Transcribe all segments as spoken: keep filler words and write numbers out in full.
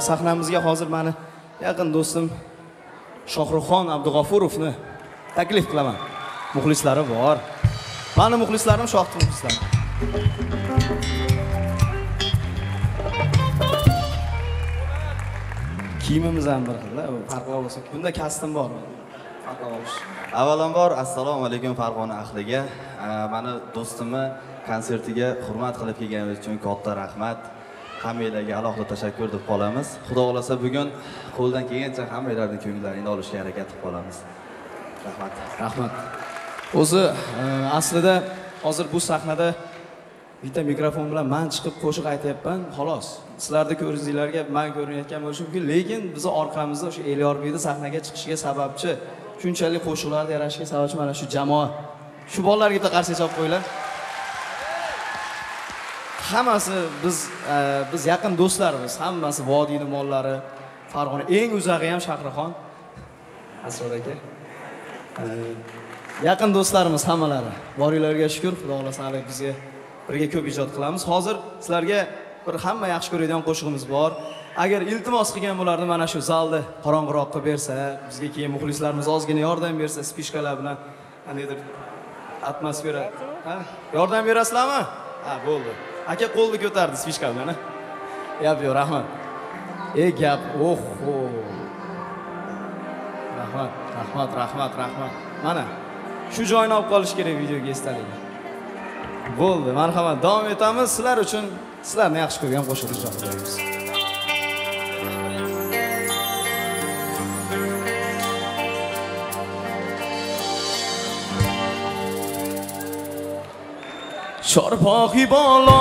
sahnamizga hozir meni yaqin do'stim Shohruxxon Abdug'ofurovni taklif qilaman. Muxlislari bor. Meni muxlislarim shohdi muxlislari. Kiyimimiz ham bir xil, farqli bo'lsa, bunda kastim bor. Farqli bo'lish. Avvalambor assalomu alaykum Farg'ona ahliga. Meni do'stimni konsertiga hurmat qilib kelganingiz uchun katta rahmat. Hammalarga alohida tashakkur deb qolamiz. Xudo xolasa bugun qo'ldan kelgancha hammalarning ko'nglarini olishga harakat qilib qolamiz. Rahmat. Rahmat. O'zi aslida hozir bu sahnada bitta mikrofon bilan men chiqib qo'shiq aytayapman, xolos. Sizlarning ko'ringizlarga men ko'rinayotgan bo'lishi mumkin, lekin biz orqamizda o'sha Elyorbekning sahnaga chiqishiga sababchi, shunchalik qo'shiqlarda yarashishga sababchi mana shu jamoa. Shu bolalarga bitta qarshi chop qo'yinglar. Hammasi biz biz yaqin do'stlarmiz, hammasi vodiyning mollari. Farg'ona eng uzag'i ham Shohruxxon Asror aka. Yaqin do'stlarimiz hammalari. Boringlarga shukr, Xudo xolasa hali bizga birga ko'p ijod qilamiz. Hozir sizlarga bir hamma yaxshi ko'radigan qo'shig'imiz bor. Agar iltimos qilgan bo'lardi, mana shu zalni qorong'iroq qilib bersa, bizga keyin muxlislarimiz ozgina yordam bersa, spishkalar bilan qandaydir atmosfera, ha? Yordam berasizlarmi? Ha, bo'ldi. Aka qo'lni ko'tardi spishka bilan, ha? Yap, yo'q, rahmat. Ey gap, oho. Rahmat, rahmat, rahmat, rahmat. Mana shu joyni olib qolish kerak videoga esdalik. Bo'ldi, marhamat. Davom etamiz. Sizlar uchun sizlarni yaxshi ko'rgan qo'shiqni ijro qilamiz. Chorpoqi bolo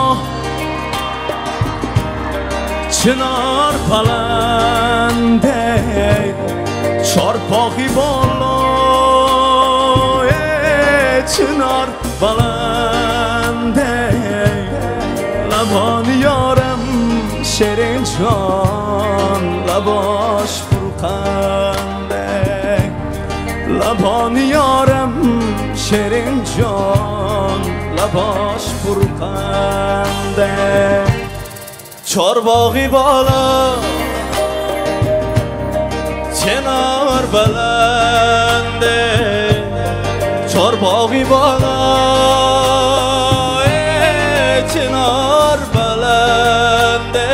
Chinar palande Chorpoqi bolo Chinar palande Labon yoram shirin jon labosh furqande Labon yoram shirin jon labosh furqande Chorbog'i bola Chinar balande Chorbog'i bola Chinar balande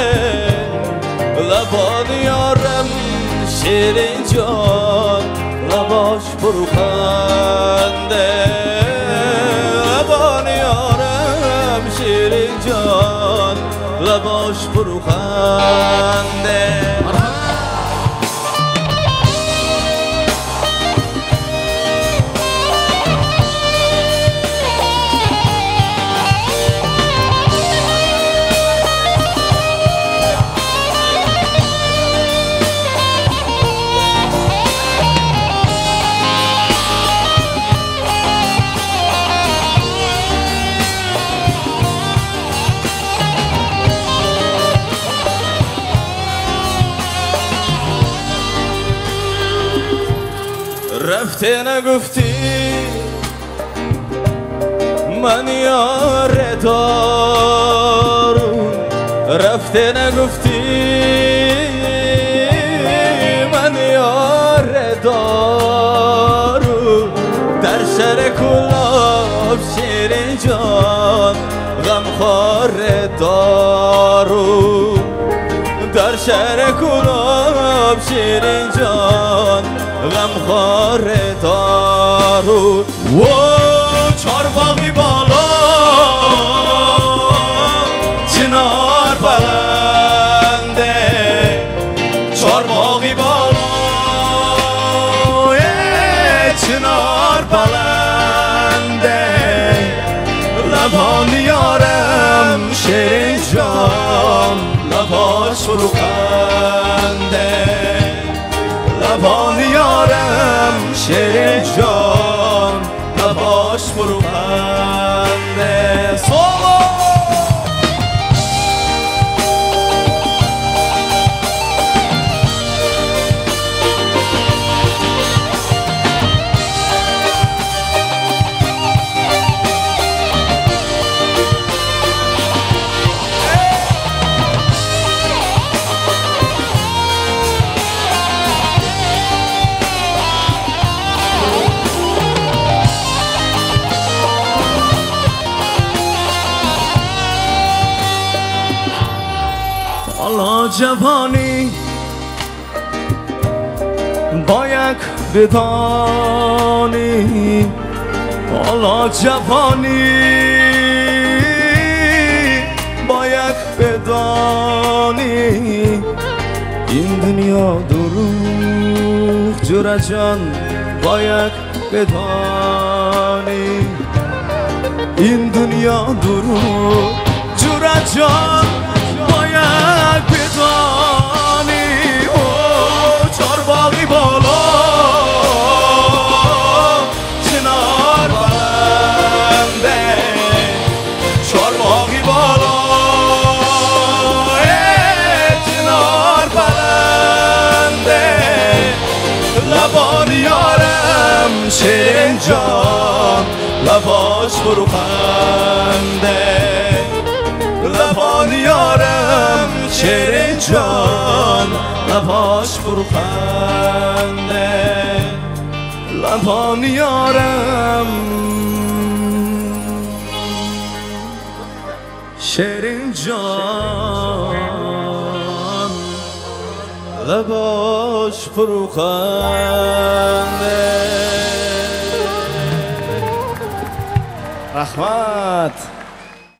Labon yoram shirin jon labosh furqande Labon yoram shirin jon labosh furqande رفتن گفتی من یار دارم رفتن گفتی من یار دارم در شهر کلاب شیرین جان غمخوار دارم در شهر کلاب شیرین جان غمخوار دارو و چارباغی بالا چنار بلنده چارباغی بالا چنار بلنده لبان یارم شیرین جان لباش فروخنده لبان یارم شیرین جان لباش فروخنده سولو جوانی باید بدانی حالا جوانی باید بدانی این دنیا دروغ جور جان باید بدانی این دنیا دروغ جور جان باید بدانی او چارباغی بالا چنار بلنده چارباغی بالا چنار بلنده لبان یارم شیرین جان لباش فروخنده لبان یارم شیرین جان لباش فروخنده لبان یارم شیرین جان لباش فروخنده رحمت